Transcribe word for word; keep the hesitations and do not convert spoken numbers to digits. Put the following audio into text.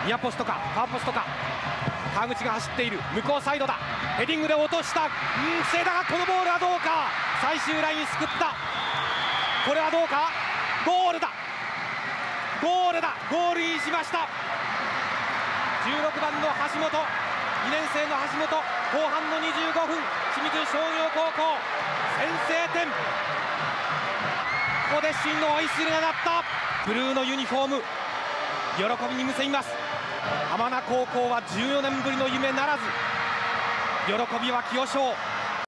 ニアポストかファーポストか。川口が走っている向こうサイドだ。ヘディングで落とした。うん防いだがこのボールはどうか。最終ラインすくった。これはどうか。ゴールだゴールだゴールインしました。じゅうろくばんの橋本、にねん生の橋本、後半のにじゅうごふん、清水商業高校先制点。ここで真のホイッスルが鳴った。ブルーのユニフォーム喜びにむせいます。浜名高校はじゅうよねんぶりの夢ならず、喜びは清少。